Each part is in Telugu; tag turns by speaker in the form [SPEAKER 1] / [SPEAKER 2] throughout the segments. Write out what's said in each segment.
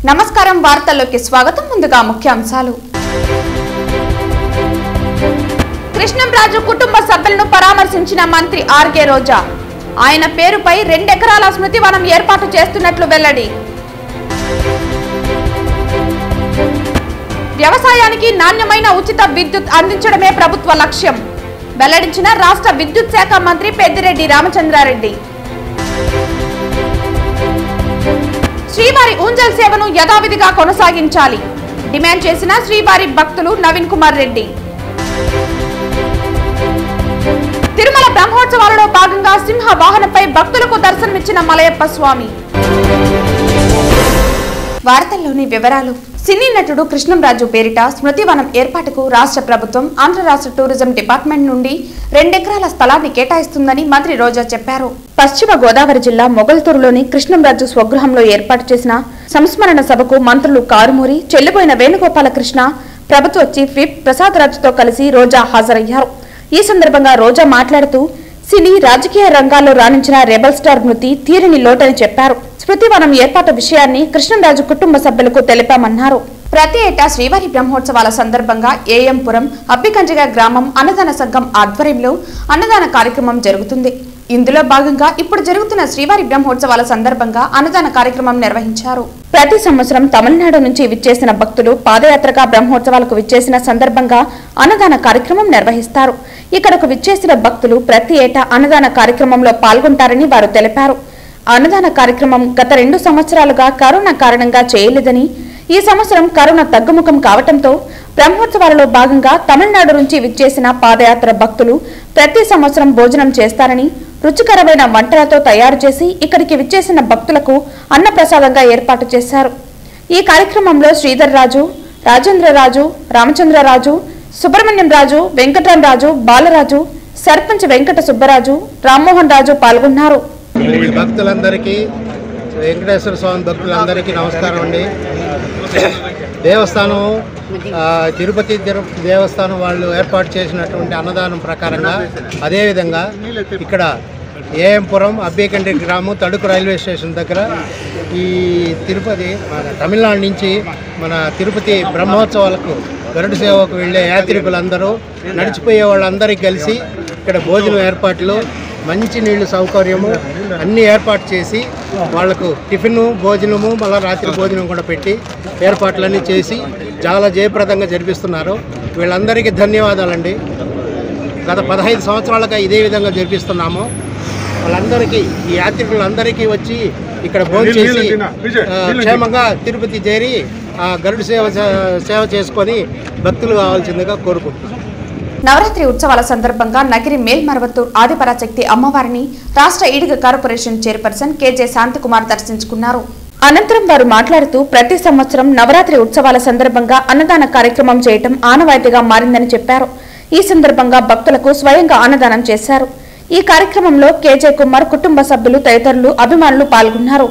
[SPEAKER 1] నమస్కారం వార్తల్లోకి స్వాగతం. ముందుగా ముఖ్యాంశాలు. కృష్ణంరాజు కుటుంబ సభ్యులను పరామర్శించిన మంత్రి ఆర్కే రోజా. ఆయన పేరుపై 2 ఎకరాల స్మృతి వనం ఏర్పాటు చేస్తున్నట్లు వెల్లడి. వ్యవసాయానికి నాణ్యమైన ఉచిత విద్యుత్ అందించడమే ప్రభుత్వ లక్ష్యం వెల్లడించిన రాష్ట్ర విద్యుత్ శాఖ మంత్రి పెద్దిరెడ్డి రామచంద్రారెడ్డి. శ్రీవారి ఊంజల్ సేవను యథావిధిగా కొనసాగించాలి డిమాండ్ చేసిన శ్రీవారి భక్తులు నవీన్ కుమార్ రెడ్డి. తిరుమల బ్రహ్మోత్సవాలలో భాగంగా సింహ వాహనంపై భక్తులకు దర్శనమిచ్చిన మలయప్ప స్వామి. వార్తల్లోని వివరాలు. సినీ నటుడు కృష్ణంరాజు పేరిట స్మృతివనం ఏర్పాటుకు రాష్ట్ర ప్రభుత్వం ఆంధ్ర రాష్ట్ర టూరిజం డిపార్ట్మెంట్ నుండి 2 ఎకరాల స్థలాన్ని కేటాయిస్తుందని మంత్రి రోజా చెప్పారు. పశ్చిమ గోదావరి జిల్లా మొగల్తూరులోని కృష్ణంరాజు స్వగృహంలో ఏర్పాటు చేసిన సంస్మరణ సభకు మంత్రులు కారుమూరి, చెల్లిపోయిన వేణుగోపాలకృష్ణ, ప్రభుత్వ చీఫ్ విప్ ప్రసాద్ రాజుతో కలిసి రోజా హాజరయ్యారు. ఈ సందర్భంగా రోజా మాట్లాడుతూ సినీ రాజకీయ రంగాల్లో రాణించిన రెబల్ స్టార్ మృతి తీరని లోటని చెప్పారు. స్మృతివనం ఏర్పాటు విషయాన్ని కృష్ణంరాజు కుటుంబ సభ్యులకు తెలిపామన్నారు. ప్రతి ఏటా శ్రీవారి బ్రహ్మోత్సవాల సందర్భంగా ఏఎంపురం అబ్బికంజిగ గ్రామం అన్నదాన సంఘం ఆధ్వర్యంలో అన్నదాన కార్యక్రమం జరుగుతుంది. ఇందులో భాగంగా ఇప్పుడు జరుగుతున్న శ్రీవారి బ్రహ్మోత్సవాల సందర్భంగా అన్నదాన కార్యక్రమం నిర్వహించారు. ప్రతి సంవత్సరం తమిళనాడు నుంచి విచ్చేసిన భక్తులు పాదయాత్రగా బ్రహ్మోత్సవాలకు విచ్చేసిన సందర్భంగా అన్నదాన కార్యక్రమం నిర్వహిస్తారు. ఇక్కడకు విచ్చేసిన భక్తులు ప్రతి ఏటా అన్నదాన కార్యక్రమంలో పాల్గొంటారని వారు తెలిపారు. అన్నదాన కార్యక్రమం గత 2 సంవత్సరాలుగా కరోనా కారణంగా చేయలేదని, ఈ సంవత్సరం కరోనా తగ్గుముఖం కావడంతో బ్రహ్మోత్సవాలలో భాగంగా తమిళనాడు నుంచి విచ్చేసిన పాదయాత్ర భక్తులు ప్రతి సంవత్సరం భోజనం చేస్తారని, రుచికరమైన వంటలతో తయారు చేసి ఇక్కడికి విచ్చేసిన భక్తులకు అన్నప్రసాదంగా ఏర్పాటు చేశారు. ఈ కార్యక్రమంలో శ్రీధర్ రాజు, రాజేంద్రరాజు, రామచంద్రరాజు, సుబ్రహ్మణ్యం రాజు, వెంకటరామరాజు, బాలరాజు, సర్పంచ్ వెంకట సుబ్బరాజు, రామ్మోహన్ రాజు పాల్గొన్నారు.
[SPEAKER 2] భక్తులందరికీ, వెంకటేశ్వర స్వామి భక్తులందరికీ నమస్కారం అండి. దేవస్థానం తిరుపతి దేవస్థానం వాళ్ళు ఏర్పాటు చేసినటువంటి అన్నదానం ప్రకారంగా అదేవిధంగా ఇక్కడ ఏఎంపురం అబ్బికండ్రి గ్రామం తడుకు రైల్వే స్టేషన్ దగ్గర ఈ తిరుపతి తమిళనాడు నుంచి మన తిరుపతి బ్రహ్మోత్సవాలకు గరుడ సేవకు వెళ్ళే యాత్రికులందరూ, నడిచిపోయే వాళ్ళందరికీ కలిసి ఇక్కడ భోజనం ఏర్పాట్లు, మంచి నీళ్ళు సౌకర్యము అన్నీ ఏర్పాటు చేసి వాళ్లకు టిఫిను, భోజనము, మళ్ళీ రాత్రి భోజనం కూడా పెట్టి ఏర్పాట్లన్నీ చేసి చాలా జయప్రదంగా జరిపిస్తున్నారు. వీళ్ళందరికీ ధన్యవాదాలండి. గత 15 సంవత్సరాలుగా ఇదే విధంగా జరిపిస్తున్నాము. వాళ్ళందరికీ, ఈ యాత్రికులందరికీ వచ్చి ఇక్కడ భోజనం చేసి క్షేమంగా తిరుపతి చేరి గరుడ సేవ చేసుకొని భక్తులు కావాల్సిందిగా కోరుకుంటున్నాం.
[SPEAKER 1] నవరాత్రి ఉత్సవాల సందర్భంగా నగిరి మేల్మరవత్తూర్ ఆదిపరాశక్తి అమ్మవారిని రాష్ట్ర Ediga corporation chairperson K J Shanthikumar దర్శించుకున్నారు. అనంతరం వారు మాట్లాడుతూ ప్రతి సంవత్సరం నవరాత్రి ఉత్సవాల సందర్భంగా అన్నదాన కార్యక్రమం చేయటం ఆనవాయితీగా మారిందని చెప్పారు. ఈ సందర్భంగా భక్తులకు స్వయంగా అన్నదానం చేశారు. ఈ కార్యక్రమంలో కేజే కుమార్ కుటుంబ సభ్యులు తదితరులు అభిమానులు పాల్గొన్నారు.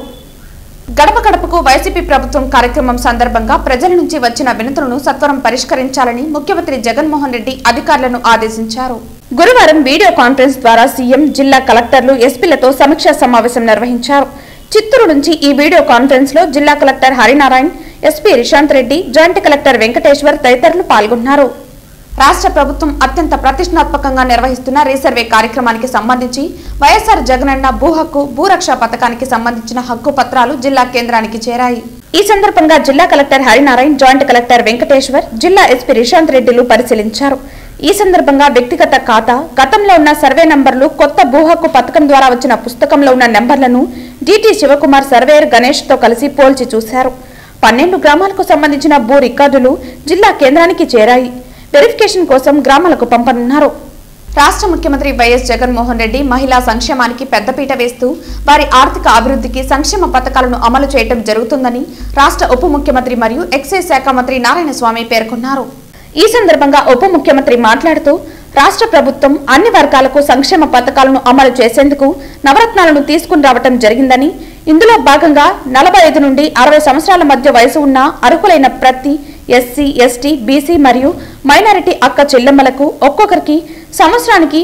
[SPEAKER 1] గడప గడపకు వైసీపీ ప్రభుత్వం కార్యక్రమం సందర్భంగా ప్రజల నుంచి వచ్చిన వినతులను సత్వరం పరిష్కరించాలని ముఖ్యమంత్రి జగన్మోహన్ రెడ్డి అధికారులను ఆదేశించారు. గురువారం వీడియో కాన్ఫరెన్స్ ద్వారా సీఎం, జిల్లా కలెక్టర్లు, ఎస్పీలతో సమీక్షా సమావేశం నిర్వహించారు. చిత్తూరు నుంచి ఈ వీడియో కాన్ఫరెన్స్ లో జిల్లా collector Harinarayan, SP Rishanth Reddy, joint collector Venkateshwar తదితరులు పాల్గొన్నారు. రాష్ట్ర ప్రభుత్వం అత్యంత ప్రతిష్టాత్మకంగా నిర్వహిస్తున్న రీసర్వే కార్యక్రమానికి సంబంధించి వైఎస్ఆర్ జగనన్న భూ హక్కు, భూరక్ష పథకానికి సంబంధించిన హక్కు పత్రాలు జిల్లా కేంద్రానికి చేరాయి. ఈ సందర్భంగా జిల్లా collector Harinarayan, joint collector Venkateshwar, జిల్లా ఎస్పీ రిశాంత్ రెడ్డిలు పరిశీలించారు. ఈ సందర్భంగా వ్యక్తిగత ఖాతా, గతంలో ఉన్న సర్వే నంబర్లు, కొత్త భూ హక్కు పథకం ద్వారా వచ్చిన పుస్తకంలో ఉన్న నెంబర్లను డిటి శివకుమార్, సర్వేయర్ గణేష్ తో కలిసి పోల్చి చూశారు. 12 గ్రామాలకు సంబంధించిన భూ రికార్డులు జిల్లా కేంద్రానికి చేరాయి. వెరిఫికేషన్ కోసం గ్రామాలకు పంపనున్నారు. రాష్ట్ర ముఖ్యమంత్రి వైఎస్ జగన్మోహన్ రెడ్డి మహిళా సంక్షేమానికి పెద్దపీట వేస్తూ వారి ఆర్థిక అభివృద్ధికి సంక్షేమ పథకాలను అమలు చేయడం జరుగుతుందని రాష్ట్ర ఉప ముఖ్యమంత్రి మరియు ఎక్సైజ్ శాఖ మంత్రి నారాయణస్వామి పేర్కొన్నారు. ఈ సందర్భంగా ఉప ముఖ్యమంత్రి మాట్లాడుతూ రాష్ట్ర ప్రభుత్వం అన్ని వర్గాలకు సంక్షేమ పథకాలను అమలు చేసేందుకు నవరత్నాలను తీసుకుని రావడం జరిగిందని, ఇందులో భాగంగా 45 నుండి 60 సంవత్సరాల మధ్య వయసు ఉన్న అర్హులైన ప్రతి ఎస్సీ, ఎస్టీ, బీసీ మరియు మైనారిటీ అక్క చెల్లెమ్మలకు ఒక్కొక్కరికి సంవత్సరానికి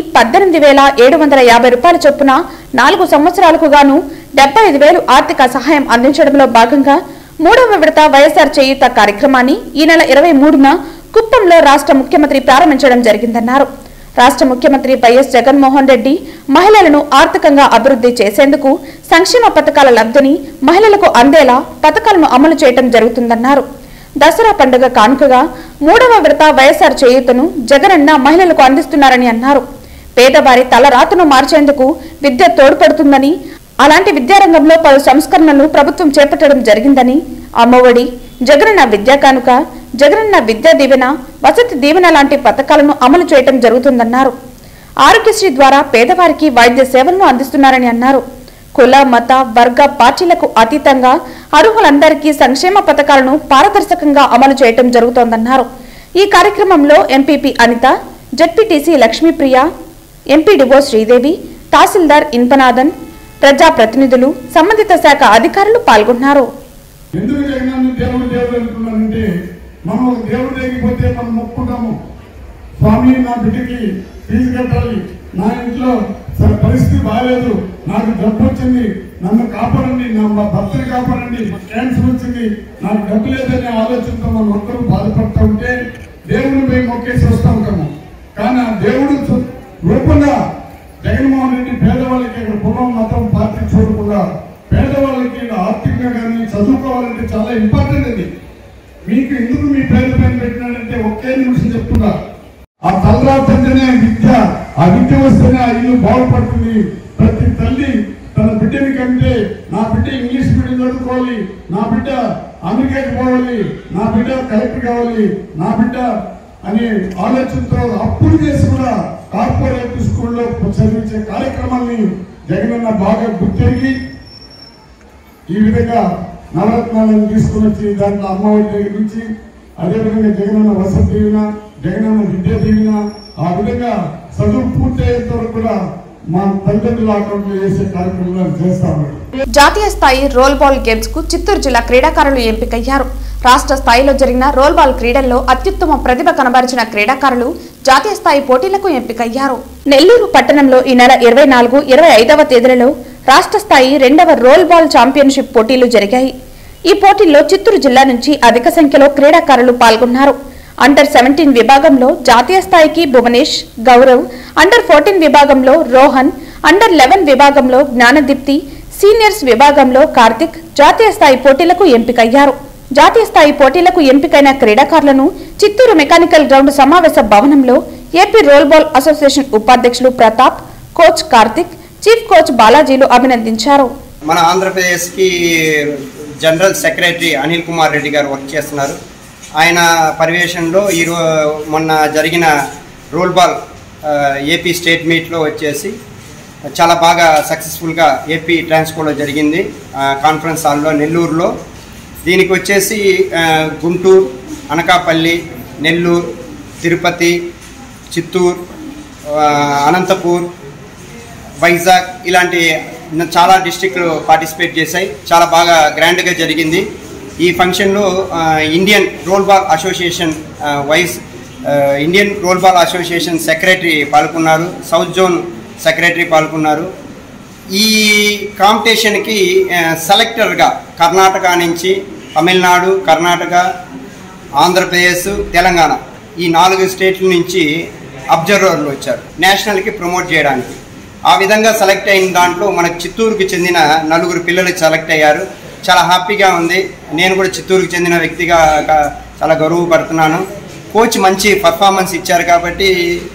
[SPEAKER 1] 18,750 రూపాయల చొప్పున 4 సంవత్సరాలకు గాను 75,000 ఆర్థిక సహాయం అందించడంలో భాగంగా మూడవ విడత వైఎస్ఆర్ చేయూత కార్యక్రమాన్ని ఈ నెల 23న కుప్పంలో రాష్ట్ర ముఖ్యమంత్రి ప్రారంభించడం జరిగిందన్నారు. రాష్ట్ర ముఖ్యమంత్రి వైఎస్ జగన్మోహన్ రెడ్డి మహిళలను ఆర్థికంగా అభివృద్ధి చేసేందుకు సంక్షేమ పథకాల లబ్ధిని మహిళలకు అందేలా పథకాలను అమలు చేయడం జరుగుతుందన్నారు. దసరా పండుగ కానుకగా మూడవ విడత వైఎస్ఆర్ చేయూతను జగనన్న మహిళలకు అందిస్తున్నారని అన్నారు. పేదవారి తలరాతను మార్చేందుకు విద్య తోడ్పడుతుందని, అలాంటి విద్యారంగంలో పలు సంస్కరణలు ప్రభుత్వం చేపట్టడం జరిగిందని, అమ్మఒడి, జగనన్న విద్యా కానుక, జగనన్న విద్యా దీవెన, వసతి దీవెన లాంటి పథకాలను అమలు చేయడం జరుగుతుందన్నారు. ఆరోగ్యశ్రీ ద్వారా పేదవారికి వైద్య సేవలను అందిస్తున్నారని అన్నారు. కుల, మత, వర్గ, పార్టీలకు అతీతంగా అర్హులందరికీ సంక్షేమ పథకాలను పారదర్శకంగా అమలు చేయడం జరుగుతోందన్నారు. ఈ కార్యక్రమంలో MPP Anitha, ZPTC Lakshmipriya, MPDO Sridevi, తహసీల్దార్ ఇన్పనాథన్, ప్రజాప్రతినిధులు, సంబంధిత శాఖ అధికారులు పాల్గొన్నారు.
[SPEAKER 3] మనం దేవుడు లేకపోతే మనం మొక్కుకుంటాము, స్వామి నా బిడ్డకి ఫీజు కట్టాలి, నా ఇంట్లో పరిస్థితి బాగాలేదు, నాకు డబ్బు వచ్చింది, నన్ను కాపాడండి, నా భర్తని కాపాడండి, క్యాన్సర్ వచ్చింది, నాకు డబ్బు లేదనే ఆలోచనతో మనం ఒక్కరు బాధపడుతూ ఉంటే దేవుడిని పోయి మొక్కేసి వస్తూ ఉంటాము. కానీ ఆ దేవుడు రూపంగా జగన్మోహన్ రెడ్డి పేదవాళ్ళకి ఇక్కడ కులం, మతం, పార్టీ చూడకుండా పేదవాళ్ళకి ఆర్థికంగా కానీ చదువుకోవాలంటే చాలా ఇంపార్టెంట్. అది మీకు ఎందుకు మీ పేరు పైన పెట్టినాడంటే ఒకే నిమిషం చెప్తున్నా, ఆ తలరాతంటేనే విద్య, ఆ విద్య వస్తేనే ఆ ఇల్లు బాగుపడుతుంది. ప్రతి తల్లి తన బిడ్డని కంటే నా బిడ్డ ఇంగ్లీష్ మీడియం చదువుకోవాలి, నా బిడ్డ అమెరికాకి పోవాలి, నా బిడ్డ కలెక్టర్ కావాలి, నా బిడ్డ అనే ఆలోచనతో అప్పులు చేసి కూడా కార్పొరేట్ స్కూల్లో చదివించే కార్యక్రమాన్ని జగనన్న బాగా గుర్తెరిగి ఈ విధంగా నవరత్నాలను తీసుకుని వచ్చి దాంట్లో అమ్మఒడి దగ్గర నుంచి అదేవిధంగా జగనన్న వసతి దీవెన, జగనన్న విద్యా దీవెన, ఆ విధంగా చదువు పూర్తయ్యేంత వరకు కూడా మా తల్లిదండ్రుల అకౌంట్లో చేసే కార్యక్రమాలు చేస్తాము.
[SPEAKER 1] జాతీయ స్థాయి రోల్ బాల్ గేమ్స్ కు చిత్తూరు జిల్లా క్రీడాకారులు ఎంపికయ్యారు. రాష్ట్ర స్థాయిలో జరిగిన రోల్ బాల్ క్రీడల్లో అత్యుత్తమ ప్రతిభ కనబరిచిన క్రీడాకారులు జాతీయ స్థాయి పోటీలకు ఎంపికయ్యారు. నెల్లూరు పట్టణంలో ఈ నెల 24, 25వ తేదీలలో రాష్ట్ర స్థాయి 2వ రోల్ బాల్ ఛాంపియన్షిప్ పోటీలు జరిగాయి. ఈ పోటీల్లో చిత్తూరు జిల్లా నుంచి అధిక సంఖ్యలో క్రీడాకారులు పాల్గొన్నారు. అండర్ 17 విభాగంలో జాతీయ స్థాయికి భువనేష్, గౌరవ్, అండర్ 14 విభాగంలో రోహన్, అండర్ 11 విభాగంలో జ్ఞానదీప్తి, సీనియర్స్ విభాగంలో కార్తిక్ జాతీయ స్థాయి పోటీలకు ఎంపికయ్యారు. జాతీయ స్థాయి పోటీలకు ఎంపికైన క్రీడాకారులను చిత్తూరు మెకానికల్ గ్రౌండ్ సమావేశ భవనంలో ఏపీ రోల్ బాల్ అసోసియేషన్ ఉపాధ్యక్షులు Prathap, coach Karthik, chief coach బాలాజీలు అభినందించారు.
[SPEAKER 4] మన ఆంధ్రప్రదేశ్కి general secretary Anil Kumar Reddy garu work చేస్తున్నారు. ఆయన పర్యవేక్షణలో మొన్న జరిగిన రోల్ బాల్ ఏపీ స్టేట్ మీట్లో వచ్చేసి చాలా బాగా సక్సెస్ఫుల్గా ఏపీ ట్రాన్స్కోలో జరిగింది, కాన్ఫరెన్స్ హాల్లో నెల్లూరులో. దీనికి వచ్చేసి గుంటూరు, అనకాపల్లి, నెల్లూరు, తిరుపతి, చిత్తూరు, అనంతపూర్, వైజాగ్ ఇలాంటి చాలా డిస్ట్రిక్ట్లు పార్టిసిపేట్ చేశాయి. చాలా బాగా గ్రాండ్గా జరిగింది. ఈ ఫంక్షన్లో Indian roll ball association Indian roll ball association secretary పాల్గొన్నారు, సౌత్ జోన్ సెక్రటరీ పాల్గొన్నారు. ఈ కాంపిటీషన్కి సెలెక్టర్గా కర్ణాటక నుంచి, తమిళనాడు, కర్ణాటక, ఆంధ్రప్రదేశ్, తెలంగాణ ఈ 4 స్టేట్ల నుంచి అబ్జర్వర్లు వచ్చారు నేషనల్కి ప్రమోట్ చేయడానికి. ఆ విధంగా సెలెక్ట్ అయిన దాంట్లో మనకు చిత్తూరుకి చెందిన 4 పిల్లలు సెలెక్ట్ అయ్యారు. చాలా హ్యాపీగా ఉంది. నేను కూడా చిత్తూరుకి చెందిన వ్యక్తిగా చాలా గర్వపడుతున్నాను. కోచ్ మంచి పర్ఫార్మెన్స్ ఇచ్చారు కాబట్టి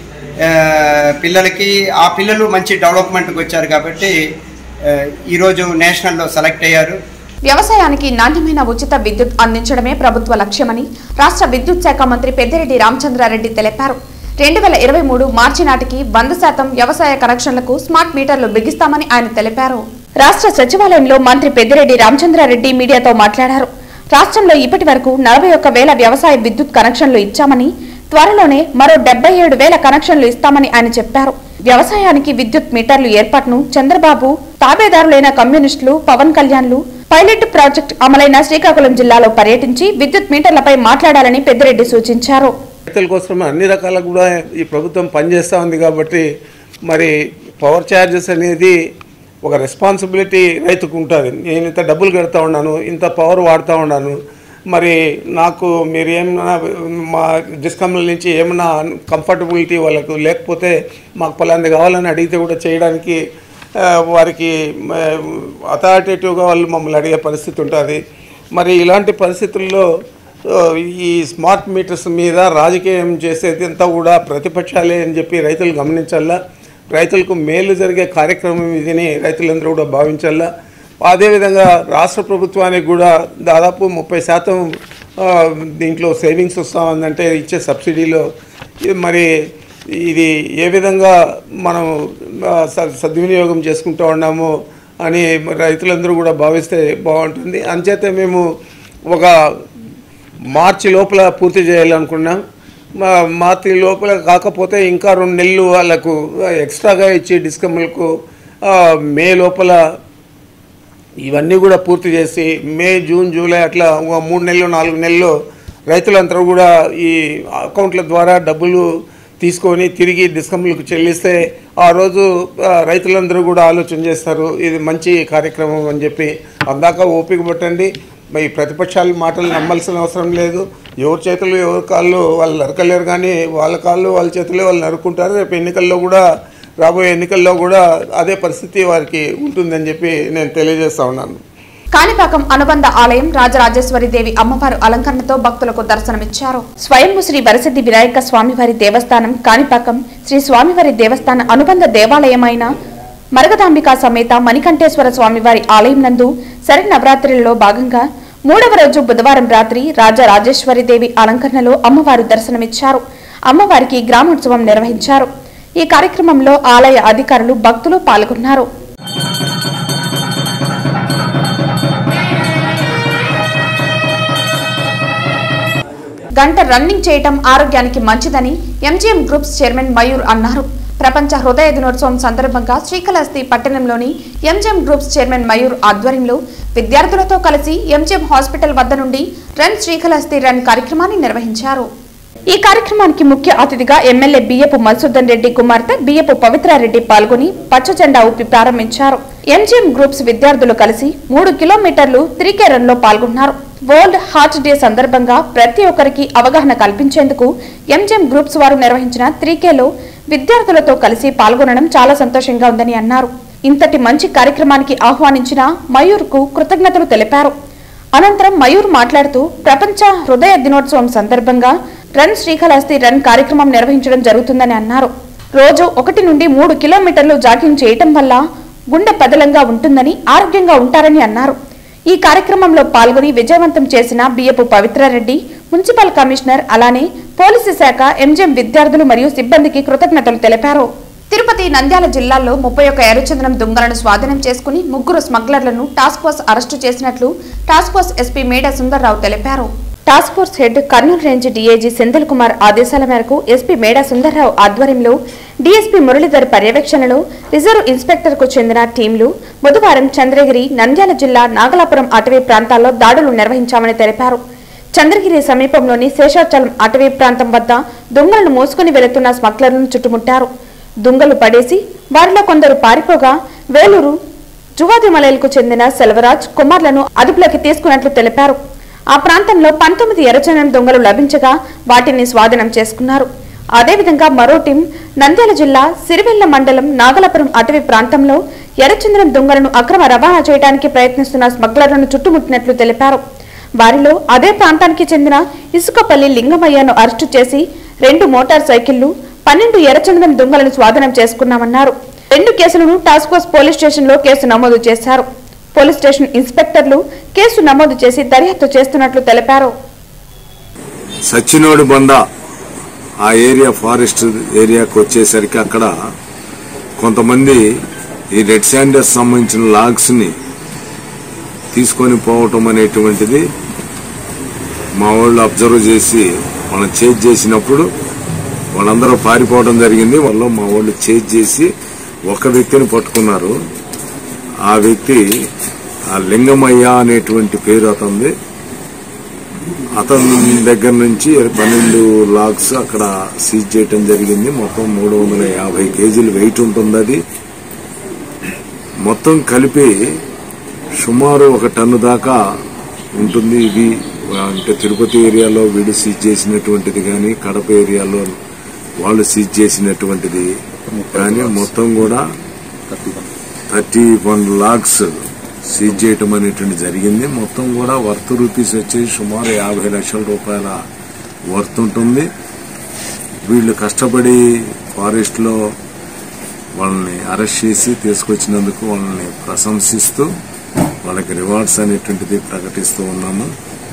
[SPEAKER 4] పిల్లలకి, ఆ పిల్లలు మంచి డెవలప్మెంట్కి వచ్చారు కాబట్టి ఈరోజు నేషనల్లో సెలెక్ట్ అయ్యారు.
[SPEAKER 1] వ్యవసాయానికి నాణ్యమైన ఉచిత విద్యుత్ అందించడమే ప్రభుత్వ లక్ష్యమని రాష్ట్ర విద్యుత్ శాఖ మంత్రి పెద్దిరెడ్డి రామచంద్రారెడ్డి తెలిపారు. 2023 మార్చి నాటికి 100% వ్యవసాయ కనెక్షన్లకు స్మార్ట్ మీటర్లు బిగిస్తామని ఆయన తెలిపారు. రాష్ట్ర సచివాలయంలో మంత్రి పెద్దిరెడ్డి రామచంద్రారెడ్డి మీడియాతో మాట్లాడారు. రాష్ట్రంలో ఇప్పటి వరకు 41,000 వ్యవసాయ విద్యుత్ కనెక్షన్లు ఇచ్చామని, త్వరలోనే మరో 77,000 కనెక్షన్లు ఇస్తామని ఆయన చెప్పారు. వ్యవసాయానికి విద్యుత్ మీటర్లు ఏర్పాటును చంద్రబాబు, తాబేదారులైన కమ్యూనిస్టులు, పవన్ కళ్యాణ్లు పైలట్ ప్రాజెక్ట్ అమలైన శ్రీకాకుళం జిల్లాలో పర్యటించి విద్యుత్ మీటర్లపై మాట్లాడాలని పెద్దిరెడ్డి సూచించారు.
[SPEAKER 5] రైతుల కోసం అన్ని రకాల కూడా ఈ ప్రభుత్వం పనిచేస్తూ ఉంది కాబట్టి మరి పవర్ ఛార్జెస్ అనేది ఒక రెస్పాన్సిబిలిటీ రైతుకు ఉంటుంది. నేను ఇంత డబ్బులు కడతా ఉన్నాను, ఇంత పవర్ వాడుతూ ఉన్నాను, మరి నాకు మీరు ఏమన్నా మా డిస్కమ్ల నుంచి ఏమన్నా కంఫర్టబిలిటీ వాళ్ళకు లేకపోతే మాకు పలాంది కావాలని అడిగితే కూడా చేయడానికి వారికి అథారిటేటివ్గా వాళ్ళు మమ్మల్ని అడిగే పరిస్థితి ఉంటుంది. మరి ఇలాంటి పరిస్థితుల్లో ఈ స్మార్ట్ మీటర్స్ మీద రాజకీయం చేసేది అంతా కూడా ప్రతిపక్షాలే అని చెప్పి రైతులు గమనించాలా. రైతులకు మేలు జరిగే కార్యక్రమం ఇదిని రైతులందరూ కూడా భావించాలా. అదేవిధంగా రాష్ట్ర ప్రభుత్వానికి కూడా దాదాపు 30% దీంట్లో సేవింగ్స్ వస్తామందంటే ఇచ్చే సబ్సిడీలో మరి ఇది ఏ విధంగా మనం సద్వినియోగం చేసుకుంటూ ఉన్నాము అని రైతులందరూ కూడా భావిస్తే బాగుంటుంది. అంచేతే మేము ఒక మార్చి లోపల పూర్తి చేయాలనుకున్నాం. మార్చి లోపల కాకపోతే ఇంకా 2 నెలలు వాళ్ళకు ఎక్స్ట్రాగా ఇచ్చి డిస్కమ్లకు మే లోపల ఇవన్నీ కూడా పూర్తి చేసి మే, జూన్, జూలై అట్లా 3 నెలలు 4 నెలలు రైతులందరూ కూడా ఈ అకౌంట్ల ద్వారా డబ్బులు తీసుకొని తిరిగి డిస్కమ్లకు చెల్లిస్తే ఆ రోజు రైతులందరూ కూడా ఆలోచన చేస్తారు ఇది మంచి కార్యక్రమం అని చెప్పి. అందాక ఓపిక పట్టండి. ఈ ప్రతిపక్షాల మాటలు నమ్మాల్సిన అవసరం లేదు. ఎవరి చేతులు ఎవరి కాళ్ళు వాళ్ళు నరకలేరు, కానీ వాళ్ళ కాళ్ళు వాళ్ళ చేతులే వాళ్ళు నరుక్కుంటారు. రేపు ఎన్నికల్లో కూడా రాబోయే ఎన్నికల్లో కూడా అదే పరిస్థితి వారికి ఉంటుందని చెప్పి నేను తెలియజేస్తా ఉన్నాను.
[SPEAKER 1] కాణిపాకం అనుబంధ ఆలయం రాజరాజేశ్వరి దేవి అమ్మవారు అలంకరణతో భక్తులకు దర్శనమిచ్చారు. స్వయంభూ శ్రీ వరసిద్ధి వినాయక స్వామివారి దేవస్థానం కాణిపాకం శ్రీ స్వామివారి దేవస్థాన అనుబంధ దేవాలయమైన మరగదాంబికా సమేత మణికంఠేశ్వర స్వామివారి ఆలయం నందు శరన్నవరాత్రిలో భాగంగా 3వ రోజు బుధవారం రాత్రి రాజరాజేశ్వరి దేవి అలంకరణలో అమ్మవారు దర్శనమిచ్చారు. అమ్మవారికి గ్రామోత్సవం నిర్వహించారు. ఈ కార్యక్రమంలో ఆలయ అధికారులు, భక్తులు పాల్గొన్నారు. గంట రన్నింగ్ చేయటం ఆరోగ్యానికి మంచిదని ఎంజీఎం గ్రూప్స్ చైర్మన్ మయూర్ అన్నారు. ప్రపంచ హృదయ దినోత్సవం సందర్భంగా శ్రీకాళహస్తి పట్టణంలోని ఎంజీఎం గ్రూప్స్ చైర్మన్ మయూర్ ఆధ్వర్యంలో విద్యార్థులతో కలిసి ఎంజీఎం హాస్పిటల్ వద్ద నుండి రన్ శ్రీకాళహస్తి రన్ కార్యక్రమాన్ని నిర్వహించారు. ఈ కార్యక్రమానికి ముఖ్య అతిథిగా ఎమ్మెల్యే బియ్యపు మధుసూదన్ రెడ్డి కుమార్తె బియ్యపు పవిత్రారెడ్డి పాల్గొని పచ్చ జెండా ఊపి ప్రారంభించారు. ఎంజీఎం గ్రూప్స్ విద్యార్థులు కలిసి 3 కిలోమీటర్లు 3K రన్ లో పాల్గొన్నారు. వరల్డ్ హార్ట్ డే సందర్భంగా ప్రతి ఒక్కరికి అవగాహన కల్పించేందుకు ఎంజీఎం గ్రూప్స్ వారు నిర్వహించిన 3Kలో విద్యార్థులతో కలిసి పాల్గొనడం చాలా సంతోషంగా ఉందని అన్నారు. ఇంతటి మంచి కార్యక్రమానికి ఆహ్వానించిన మయూర్ కు కృతజ్ఞతలు తెలిపారు. అనంతరం మయూర్ మాట్లాడుతూ ప్రపంచ హృదయ దినోత్సవం సందర్భంగా రన్ శ్రీకాళహస్తి రన్ కార్యక్రమం నిర్వహించడం జరుగుతుందని అన్నారు. రోజు 1 నుండి 3 కిలోమీటర్లు జాగింగ్ చేయటం వల్ల గుండె పదలంగా ఉంటుందని, ఆరోగ్యంగా ఉంటారని అన్నారు. ఈ కార్యక్రమంలో పాల్గొని విజయవంతం చేసిన బియ్యపు పవిత్రారెడ్డి, మున్సిపల్ కమిషనర్, అలానే పోలీసు శాఖ, ఎంజీఎం విద్యార్థులు మరియు సిబ్బందికి కృతజ్ఞతలు తెలిపారు. తిరుపతి, నంద్యాల జిల్లాల్లో 31 ఎర్రచందనం దొంగలను స్వాధీనం చేసుకుని 3 స్మగ్లర్లను టాస్క్ ఫోర్స్ అరెస్టు చేసినట్లు task force S P Meda Sundar Rao తెలిపారు. Task force head Kurnool range D I G Senthil Kumar ఆదేశాల మేరకు ఎస్పీ మేడా సుందర్రావు ఆధ్వర్యంలో డీఎస్పీ మురళీధర్ పర్యవేక్షణలో రిజర్వ్ ఇన్స్పెక్టర్ కు చెందిన టీంలు బుధవారం చంద్రగిరి, నంద్యాల జిల్లా నాగలాపురం అటవీ ప్రాంతాల్లో దాడులు నిర్వహించామని తెలిపారు. చంద్రగిరి సమీపంలోని శేషాచలం అటవీ ప్రాంతం వద్ద దొంగలను మోసుకుని వెళుతున్న స్మగ్లర్లను చుట్టుముట్టారు. దొంగలు పడేసి వారిలో కొందరు పారిపోగా వేలూరు జువాదిమలైలకు చెందిన సెల్వరాజ్ కుమార్లను అదుపులోకి తీసుకున్నట్లు తెలిపారు. ఆ ప్రాంతంలో 19 ఎర్రచందనం దొంగలు లభించగా వాటిని స్వాధీనం చేసుకున్నారు. అదేవిధంగా మరో టీం నంద్యాల జిల్లా సిరివెల్ల మండలం నాగలాపురం అటవీ ప్రాంతంలో ఎర్రచందనం దొంగలను అక్రమ రవాణా చేయడానికి ప్రయత్నిస్తున్న స్మగ్లర్లను చుట్టుముట్టినట్లు తెలిపారు. వారిలో అదే ప్రాంతానికి చెందిన ఇసుకపల్లి లింగమయ్యను అరెస్టు చేసి 2 మోటార్ సైకిళ్లు, 12 ఎర్రచందనం దొంగలను స్వాధీనం చేసుకున్నామన్నారు. 2 కేసులను టాస్క్ ఫోర్స్ పోలీస్ స్టేషన్లో కేసు నమోదు చేశారు. పోలీస్ స్టేషన్ ఇన్స్పెక్టర్లు కేసు నమోదు చేసి దర్యాప్తు చేస్తున్నట్లు తెలిపారు.
[SPEAKER 6] సచ్చినోడు బండ ఆ ఏరియా ఫారెస్ట్ ఏరియాకు వచ్చేసరికి అక్కడ కొంతమంది ఈ రెడ్ శాండర్స్ సంబంధించిన లాగ్స్ ని తీసుకొని పోవటం అనేటువంటిది మా వాళ్ళు అబ్జర్వ్ చేసి వాళ్ళని చేజ్ చేసినప్పుడు వాళ్ళందరూ పారిపోవడం జరిగింది. వాళ్ళు మా వాళ్ళు చేజ్ చేసి ఒక వ్యక్తిని పట్టుకున్నారు. ఆ వ్యక్తి ఆ లింగమయ్య అనేటువంటి పేరు అతనిది. అతని దగ్గర నుంచి 12 లాగ్స్ అక్కడ సీజ్ చేయటం జరిగింది. మొత్తం 350 కేజీలు వెయిట్ ఉంటుంది. అది మొత్తం కలిపి సుమారు 1 టన్ను దాకా ఉంటుంది. ఇది అంటే తిరుపతి ఏరియాలో వీడు సీజ్ చేసినటువంటిది కానీ, కడప ఏరియాలో వాళ్ళు సీజ్ చేసినటువంటిది కానీ మొత్తం కూడా 31 లాక్స్ సీజ్ చేయటం అనేటువంటి జరిగింది. మొత్తం కూడా వర్త్ రూపీస్ వచ్చేసి సుమారు 50 లక్షల రూపాయల వర్త్ ఉంటుంది. వీళ్ళు కష్టపడి ఫారెస్ట్ లో వాళ్ళని అరెస్ట్ చేసి తీసుకొచ్చినందుకు వాళ్ళని ప్రశంసిస్తూ వాళ్ళకి రివార్డ్స్ అనేటువంటిది ప్రకటిస్తూ ఉన్నాము.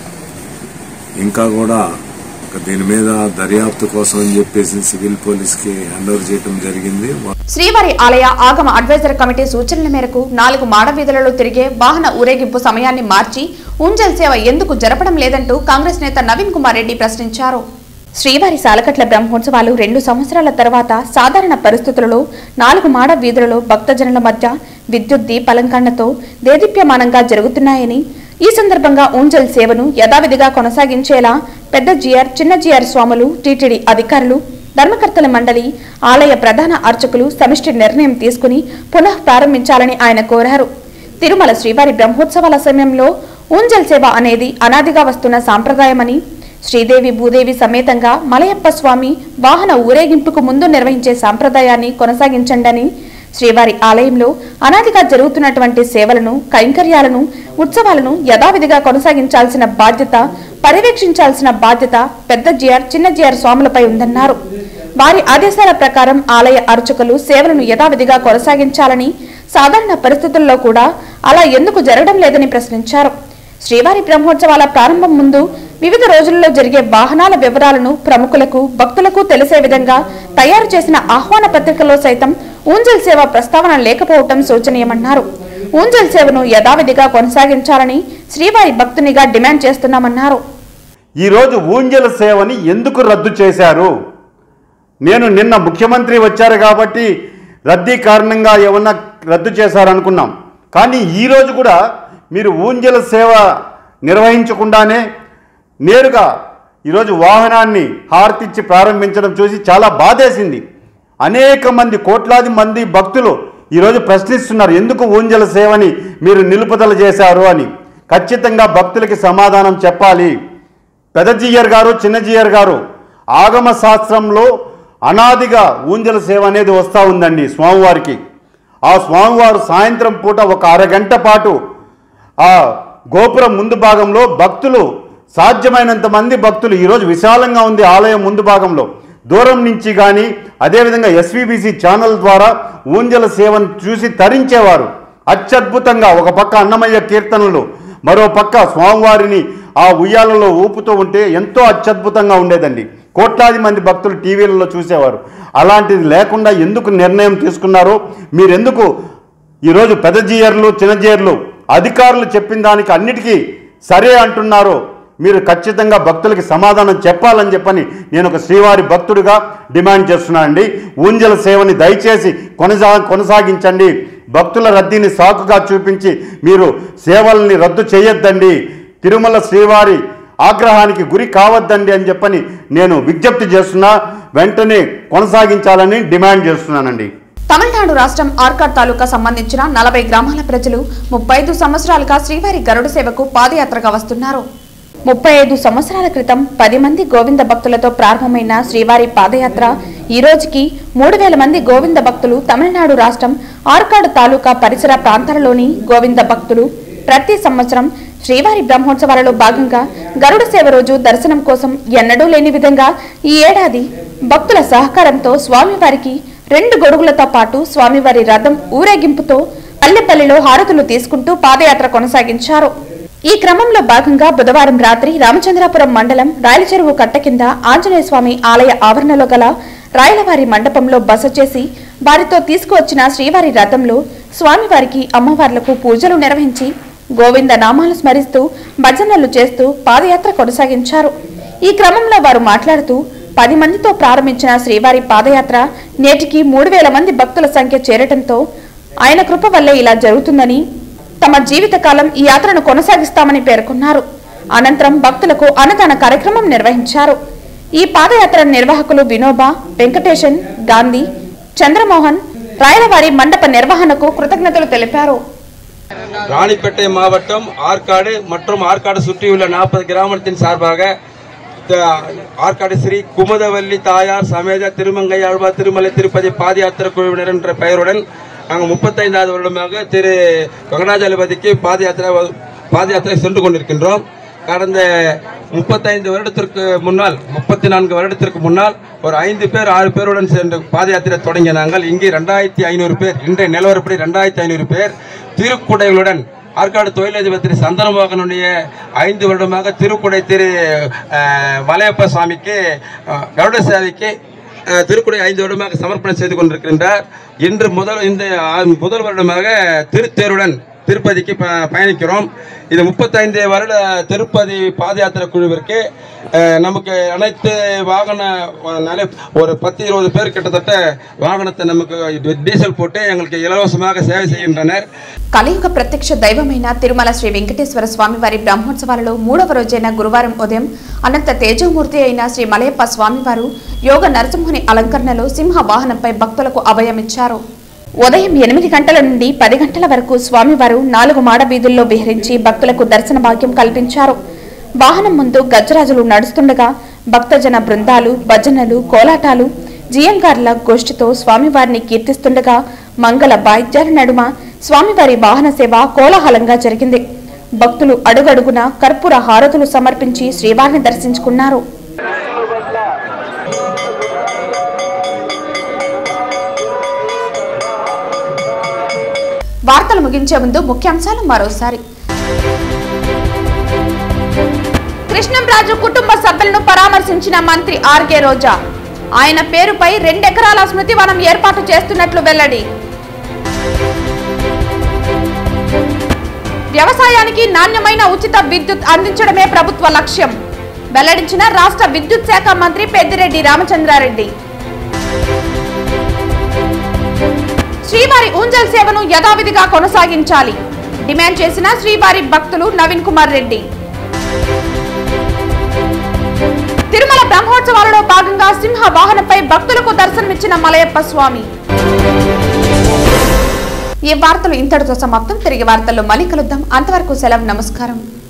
[SPEAKER 6] ఇంకా కూడా దీని మీద దర్యాప్తు కోసం అని చెప్పేసి సివిల్ పోలీస్ కి హ్యాండ్ ఓవర్ చేయడం జరిగింది.
[SPEAKER 1] శ్రీవారి ఆలయ ఆగమ అడ్వైజర్ కమిటీ సూచనల మేరకు 4 మాడ వీధులలో తిరిగే వాహన ఊరేగింపు సమయాన్ని మార్చి ఉంజల్ సేవ ఎందుకు జరపడం లేదంటూ కాంగ్రెస్ నేత నవీన్ కుమార్ రెడ్డి ప్రశ్నించారు. శ్రీవారి సాలకట్ల బ్రహ్మోత్సవాలు 2 సంవత్సరాల తర్వాత సాధారణ పరిస్థితులలో 4 మాడ వీధులలో భక్తజనుల మధ్య విద్యుత్ దీపాలంకరణతో దేదీప్యమానంగా జరుగుతున్నాయని, ఈ సందర్భంగా ఉంజల్ సేవను యథావిధిగా కొనసాగించేలా పెద్ద జిఆర్, చిన్న జిఆర్ స్వాములు, టీటీడీ అధికారులు, ధర్మకర్తల మండలి, ఆలయ ప్రధాన అర్చకులు సమిష్టి నిర్ణయం తీసుకుని పునః ప్రారంభించాలని ఆయన కోరారు. తిరుమల శ్రీవారి బ్రహ్మోత్సవాల సమయంలో ఉంజల్ సేవ అనేది అనాదిగా వస్తున్న సాంప్రదాయమని, శ్రీదేవి భూదేవి సమేతంగా మలయప్ప స్వామి వాహన ఊరేగింపుకు ముందు నిర్వహించే సాంప్రదాయాన్ని కొనసాగించండని, శ్రీవారి ఆలయంలో అనాదిగా జరుగుతున్నటువంటి సేవలను, కైంకర్యాలను, ఉత్సవాలను యథావిధిగా కొనసాగించాల్సిన బాధ్యత, పర్యవేక్షించాల్సిన బాధ్యత పెద్ద జిఆర్, చిన్న జిఆర్ స్వాములపై ఉందన్నారు. వారి ఆదేశాల ప్రకారం ఆలయ అర్చకులు సేవలను యథావిధిగా కొనసాగించాలని, సాధారణ పరిస్థితుల్లో కూడా అలా ఎందుకు జరగడం లేదని ప్రశ్నించారు. శ్రీవారి బ్రహ్మోత్సవాల ప్రారంభం ముందు వివిధ రోజుల్లో జరిగే వాహనాల వివరాలను ప్రముఖులకు, భక్తులకు తెలిసే విధంగా తయారు చేసిన ఆహ్వాన పత్రికలో సైతం ఉంజల్ సేవ ప్రస్తావన లేకపోవటం శోచనీయమన్నారు. ఉంజల్ సేవను యథావిధిగా కొనసాగించాలని శ్రీవారి భక్తునిగా డిమాండ్ చేస్తున్నామన్నారు.
[SPEAKER 7] ఈరోజు ఉంజల్ సేవని ఎందుకు రద్దు చేశారు? నేను నిన్న ముఖ్యమంత్రి వచ్చారు కాబట్టి రద్దీ కారణంగా ఏమన్నా రద్దు చేశారనుకున్నాం. కానీ ఈరోజు కూడా మీరు ఉంజల్ సేవ నిర్వహించకుండానే నేరుగా ఈరోజు వాహనాన్ని హారతిచ్చి ప్రారంభించడం చూసి చాలా బాధేసింది. అనేక మంది, కోట్లాది మంది భక్తులు ఈరోజు ప్రశ్నిస్తున్నారు, ఎందుకు ఉంజల్ సేవని మీరు నిలుపుదల చేశారు అని. ఖచ్చితంగా భక్తులకి సమాధానం చెప్పాలి. పెద్ద జిఆర్ గారు, చిన్న జిఆర్ గారు, ఆగమ శాస్త్రంలో అనాదిగా ఉంజల్ సేవ అనేది వస్తూ ఉందండి స్వామివారికి. ఆ స్వామివారు సాయంత్రం పూట ఒక అరగంట పాటు ఆ గోపురం ముందు భాగంలో భక్తులు, సాధ్యమైనంత మంది భక్తులు, ఈరోజు విశాలంగా ఉంది ఆలయం ముందు భాగంలో, దూరం నుంచి కానీ అదేవిధంగా ఎస్వీబీసీ ఛానల్ ద్వారా ఉంజల సేవను చూసి తరించేవారు. అత్యద్భుతంగా ఒక పక్క అన్నమయ్య కీర్తనలు, మరో పక్క స్వామివారిని ఆ ఉయ్యాలలో ఊపుతూ ఉంటే ఎంతో అత్యద్భుతంగా ఉండేదండి. కోట్లాది మంది భక్తులు టీవీలలో చూసేవారు. అలాంటిది లేకుండా ఎందుకు నిర్ణయం తీసుకున్నారో, మీరెందుకు ఈరోజు పెద్ద జిఆర్లు, చిన్న జిఆర్లు అధికారులు చెప్పిన దానికి అన్నిటికీ సరే అంటున్నారో మీరు ఖచ్చితంగా భక్తులకి సమాధానం చెప్పాలని చెప్పని నేను ఒక శ్రీవారి భక్తుడిగా డిమాండ్ చేస్తున్నానండి. ఉంజల సేవని దయచేసి కొనసాగించండి. భక్తుల రద్దీని సాకుగా చూపించి మీరు సేవల్ని రద్దు చేయొద్దండి. తిరుమల శ్రీవారి ఆగ్రహానికి గురి కావద్దండి అని చెప్పని నేను విజ్ఞప్తి చేస్తున్నా. వెంటనే కొనసాగించాలని డిమాండ్ చేస్తున్నానండి.
[SPEAKER 1] తమిళనాడు రాష్ట్రం ఆర్కాడ్ తాలూకా సంబంధించిన 40 గ్రామాల ప్రజలు 35 సంవత్సరాలుగా శ్రీవారి గరుడ సేవకు పాదయాత్రగా వస్తున్నారు. 35 సంవత్సరాల క్రితం 10 మంది గోవింద భక్తులతో ప్రారంభమైన శ్రీవారి పాదయాత్ర ఈ రోజుకి 3000 మంది గోవింద భక్తులు తమిళనాడు రాష్ట్రం ఆర్కాడ్ తాలూకా పరిసర ప్రాంతాలలోని గోవింద భక్తులు ప్రతి సంవత్సరం శ్రీవారి బ్రహ్మోత్సవాలలో భాగంగా గరుడ సేవ రోజు దర్శనం కోసం ఎన్నడూ లేని విధంగా ఈ ఏడాది భక్తుల సహకారంతో స్వామివారికి 2 గొడుగులతో పాటు స్వామివారి రథం ఊరేగింపుతో పల్లెపల్లిలో హారతులు తీసుకుంటూ పాదయాత్ర కొనసాగించారు. ఈ క్రమంలో భాగంగా బుధవారం రాత్రి రామచంద్రాపురం మండలం రాయలచెరువు కట్ట కింద ఆంజనేయ స్వామి ఆలయ ఆవరణలో గల రాయలవారి మండపంలో బస చేసి వారితో తీసుకువచ్చిన శ్రీవారి రథంలో స్వామివారికి, అమ్మవార్లకు పూజలు నిర్వహించి గోవింద నామాలు స్మరిస్తూ భజనలు చేస్తూ పాదయాత్ర కొనసాగించారు. ఈ క్రమంలో వారు మాట్లాడుతూ 10 మందితో ప్రారంభించిన శ్రీవారి పాదయాత్ర నేటికి 3000 మంది భక్తుల సంఖ్య చేరటంతో ఆయన కృప వల్లే ఇలా జరుగుతుందని, తమ జీవితకాలం ఈ యాత్రను కొనసాగిస్తామని పేర్కొన్నారు. అనంతరం భక్తులకు అన్నదాన కార్యక్రమం నిర్వహించారు. ఈ పాదయాత్ర నిర్వాహకులు వినోబా, వెంకటేశన్, గాంధీ, చంద్రమోహన్, రాయలవారి మండప నిర్వహణకు కృతజ్ఞతలు తెలిపారు.
[SPEAKER 8] ராணிப்பேட்டை மாவட்டம் ஆற்காடு மற்றும் ஆற்காடு சுற்றியுள்ள 40 கிராமத்தின் சார்பாக ஆற்காடு ஸ்ரீ குமுதவல்லி தாயார் சமேத திருமங்கை ஆழ்வார் திருமலை திருப்பதி பாத யாத்திரை குழுவினர் என்ற பெயருடன் நாங்கள் 35வது வருடமாக திரு வெங்கடாஜலபதிக்கு பாத யாத்திரை சென்று கொண்டிருக்கின்றோம். கடந்த 35 வருடத்திற்கு முன்னால் 34 வருடத்திற்கு முன்னால் ஒரு 5 பேர் 6 பேருடன் சென்று பாத யாத்திரை தொடங்கிய நாங்கள் இங்கே 2500 பேர், இன்றைய நிலவரப்படி 2500 பேர் திருக்குடைகளுடன் ஆற்காடு தொழிலதிபர் சந்தனமோகனுடைய 5 வருடமாக திருக்குடை திரு மலையப்ப சுவாமிக்கு கருட சேவைக்கு திருக்குடை 5 வருடமாக சமர்ப்பணம் செய்து கொண்டிருக்கின்றார். இன்று முதல் வருடமாக திருத்தேருடன் திருப்பதிக்கு பயணிக்கிறோம். இது 35 வருட திருப்பதி பாத யாத்திரை குழுவிற்கு நமக்கு அனைத்து வாகன ஒரு 10-20 பேர் கிட்டத்தட்ட வாகனத்தை நமக்கு டீசல் போட்டு எங்களுக்கு இலவசமாக சேவை செய்கின்றனர்.
[SPEAKER 1] కలియుగ ప్రత్యక్ష దైవమైన తిరుమల శ్రీ వెంకటేశ్వర స్వామివారి బ్రహ్మోత్సవాలలో 3వ రోజైన గురువారం ఉదయం అనంత తేజోమూర్తి అయిన శ్రీ మలయప్ప స్వామివారు యోగ నరసింహుని అలంకరణలో సింహ వాహనంపై భక్తులకు అభయమిచ్చారు. ఉదయం 8 గంటల నుండి 10 గంటల వరకు స్వామివారు 4 మాడ వీధుల్లో విహరించి భక్తులకు దర్శన భాగ్యం కల్పించారు. వాహనం ముందు గజరాజులు నడుస్తుండగా భక్తజన బృందాలు, భజనలు, కోలాటాలు, జియంగార్ల గోష్ఠితో స్వామివారిని కీర్తిస్తుండగా మంగళ వాయిద్యాల నడుమ స్వామివారి వాహన సేవ కోలాహలంగా జరిగింది. భక్తులు అడుగడుగున కర్పూర హారతులు సమర్పించి శ్రీవారిని దర్శించుకున్నారు. వార్తలు ముగించే ముందు ముఖ్యాంశాలు మరోసారి. కృష్ణంరాజు కుటుంబ సభ్యులను పరామర్శించిన మంత్రి ఆర్కే రోజా. ఆయన పేరుపై 2 ఎకరాల స్మృతి వనం ఏర్పాటు చేస్తున్నట్లు వెల్లడి. వ్యవసాయానికి నాణ్యమైన ఉచిత విద్యుత్ అందించడమే ప్రభుత్వ లక్ష్యం వెల్లడించిన రాష్ట్ర విద్యుత్ శాఖ మంత్రి పెద్దిరెడ్డి రామచంద్రారెడ్డి. శ్రీవారి ఊంజల్ సేవను యథావిధిగా కొనసాగించాలి డిమాండ్ చేసిన శ్రీవారి భక్తులు నవీన్ కుమార్ రెడ్డి. తిరుమల బ్రహ్మోత్సవాలలో భాగంగా సింహ వాహనంపై భక్తులకు దర్శనమిచ్చిన మలయప్ప స్వామి. ఈ వార్తలు ఇంతటితో సమాప్తం. తిరిగి వార్తల్లో మళ్ళీ కలుద్దాం. అంతవరకు సెలవు. నమస్కారం.